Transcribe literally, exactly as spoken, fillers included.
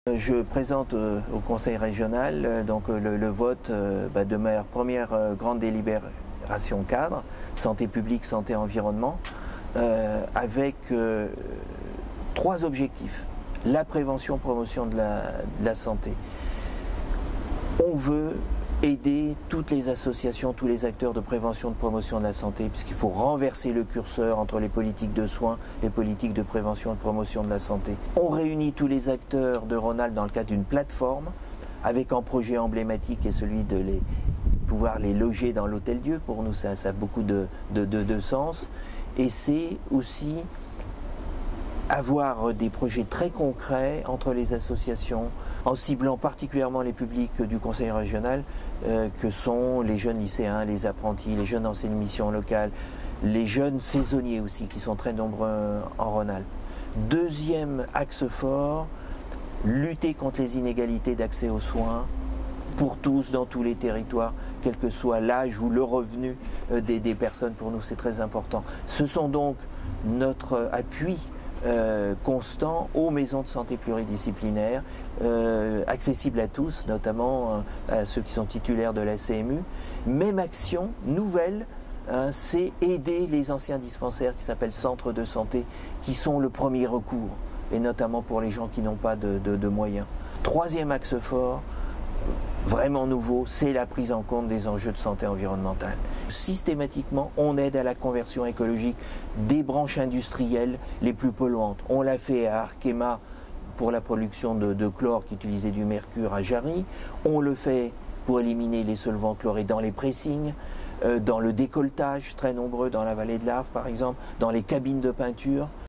Je présente euh, au Conseil régional euh, donc, euh, le, le vote euh, bah, de ma première euh, grande délibération cadre, santé publique, santé, environnement, euh, avec euh, trois objectifs. La prévention, promotion de la, de la santé. On veut aider toutes les associations, tous les acteurs de prévention, de promotion de la santé, puisqu'il faut renverser le curseur entre les politiques de soins, les politiques de prévention et de promotion de la santé. On réunit tous les acteurs de Rhône-Alpes dans le cadre d'une plateforme, avec un projet emblématique qui est celui de les, pouvoir les loger dans l'Hôtel-Dieu. Pour nous, ça, ça a beaucoup de, de, de, de sens. Et c'est aussi avoir des projets très concrets entre les associations, en ciblant particulièrement les publics du Conseil régional, euh, que sont les jeunes lycéens, les apprentis, les jeunes enseignants de mission locale, les jeunes saisonniers aussi, qui sont très nombreux en Rhône-Alpes. Deuxième axe fort, lutter contre les inégalités d'accès aux soins, pour tous, dans tous les territoires, quel que soit l'âge ou le revenu des, des personnes. Pour nous, c'est très important. Ce sont donc notre appui Euh, constant aux maisons de santé pluridisciplinaires, euh, accessibles à tous, notamment euh, à ceux qui sont titulaires de la C M U. Même action nouvelle, hein, c'est aider les anciens dispensaires qui s'appellent centres de santé, qui sont le premier recours, et notamment pour les gens qui n'ont pas de, de, de moyens. Troisième axe fort, vraiment nouveau, c'est la prise en compte des enjeux de santé environnementale. Systématiquement, on aide à la conversion écologique des branches industrielles les plus polluantes. On l'a fait à Arkema pour la production de, de chlore qui utilisait du mercure à Jarry. On le fait pour éliminer les solvants chlorés dans les pressings, euh, dans le décolletage, très nombreux dans la vallée de l'Arve par exemple, dans les cabines de peinture.